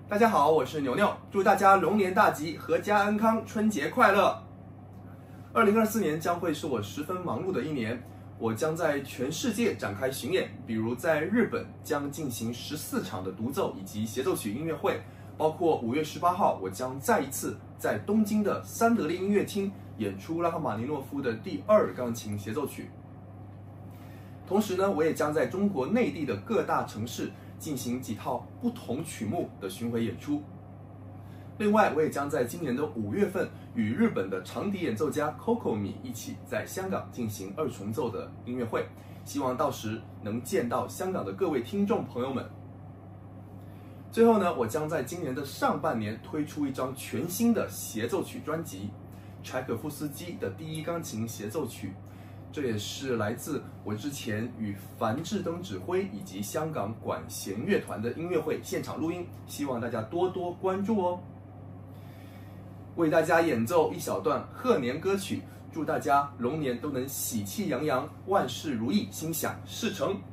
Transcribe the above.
大家好，我是牛牛，祝大家龙年大吉，阖家安康，春节快乐。2024年将会是我十分忙碌的一年，我将在全世界展开巡演，比如在日本将进行14场的独奏以及协奏曲音乐会，包括5月18号，我将再一次在东京的三得利音乐厅演出拉赫玛尼诺夫的第2钢琴协奏曲。同时呢，我也将在中国内地的各大城市进行几套不同曲目的巡回演出。另外，我也将在今年的5月份与日本的长笛演奏家 Kokomi 一起在香港进行2重奏的音乐会，希望到时能见到香港的各位听众朋友们。最后呢，我将在今年的上半年推出一张全新的协奏曲专辑，柴可夫斯基的第1钢琴协奏曲。这也是来自我之前与樊志登指挥以及香港管弦乐团的音乐会现场录音，希望大家多多关注哦。为大家演奏一小段贺年歌曲，祝大家龙年都能喜气洋洋，万事如意，心想事成。